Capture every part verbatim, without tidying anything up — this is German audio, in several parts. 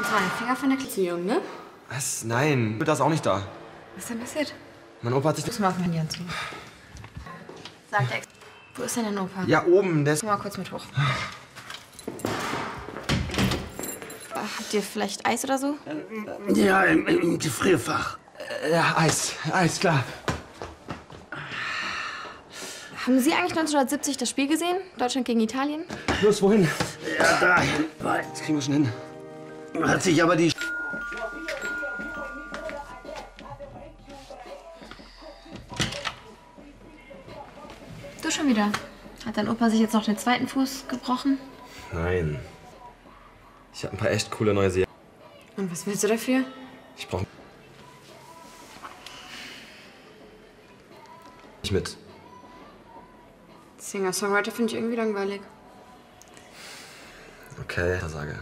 Drei Finger von der Beziehung, ne? Was? Nein, das ist auch nicht da. Was ist denn passiert? Mein Opa hat sich... Muss mal auf mein Handy anziehen. Sagt der Ex... Wo ist denn dein Opa? Ja, oben, der ist... Komm mal kurz mit hoch. Habt ihr vielleicht Eis oder so? Ja, im, im Gefrierfach. Ja, Eis. Eis, klar. Haben Sie eigentlich neunzehnhundertsiebzig das Spiel gesehen? Deutschland gegen Italien? Los, wohin? Ja, dahin. Das kriegen wir schon hin. Hat sich aber die... Du schon wieder. Hat dein Opa sich jetzt noch den zweiten Fuß gebrochen? Nein. Ich habe ein paar echt coole neue Serien. Und was willst du dafür? Ich brauche... nicht mit. Singer-Songwriter finde ich irgendwie langweilig. Okay, Versage.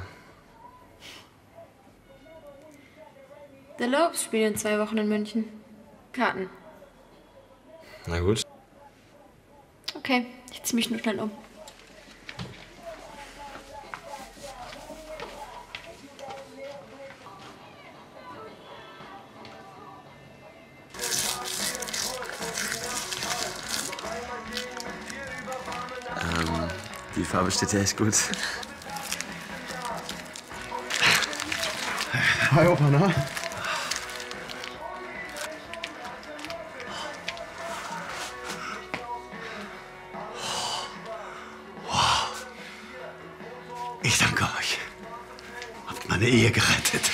The Lobes spielen in zwei Wochen in München. Karten. Na gut. Okay, ich zieh mich nur schnell um. Ähm, die Farbe steht dir echt gut. Hi, Opa, na? Ich danke euch. Habt meine Ehe gerettet.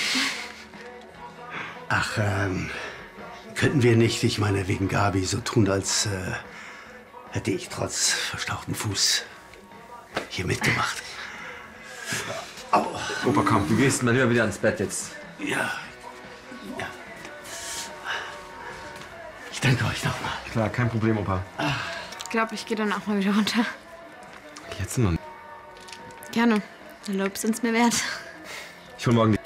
Ach, ähm, könnten wir nicht, ich meine, wegen Gabi so tun, als äh, hätte ich trotz verstauchtem Fuß hier mitgemacht. Au. Opa, komm, du gehst mal lieber wieder ins Bett jetzt. Ja. Ja. Ich danke euch nochmal. Klar, kein Problem, Opa. Ich glaube, ich gehe dann auch mal wieder runter. Jetzt noch. Gerne. The Lobes sind's mir wert. Ich hol morgen die...